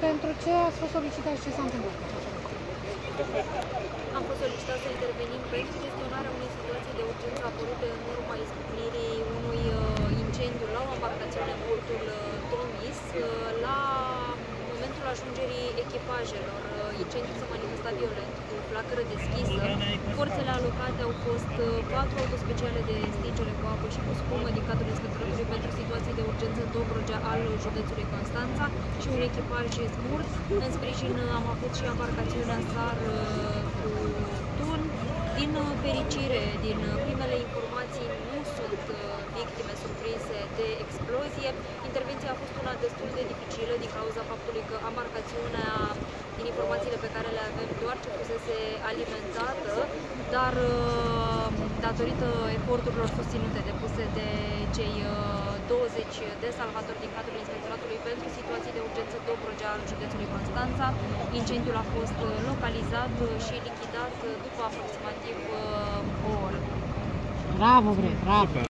pentru ce ați fost solicitat și ce s-a întâmplat? Am fost solicitat să intervenim pentru gestionarea unei situații de urgență apărute în urma izbucnirii unui incendiu la o embarcațiune în portul Tomis. La momentul ajungerii echipajelor, incendiul s-a manifestat violent, cu flacără deschisă. Forțele alocate au fost 4 autospeciale de stingere cu apă și cu spumă din cadrul Inspectoratului pentru situații de urgență Dobrogea al județului Constanța și un echipaj smurt. În sprijin am avut și embarcațiunea SAR cu tun. Din fericire, din primele informații, nu sunt victime surprinse de explozie. Intervenția a fost una destul de dificilă din cauza faptului că embarcațiunea, din informațiile pe care le avem, doar ce fusese alimentată, dar datorită eforturilor susținute depuse de cei 20 de salvatori din cadrul Inspectoratului pentru situații de urgență Dobrogea al județului Constanța, incendiul a fost localizat și lichidat după aproximativ o oră. Bravo, bre, bravo!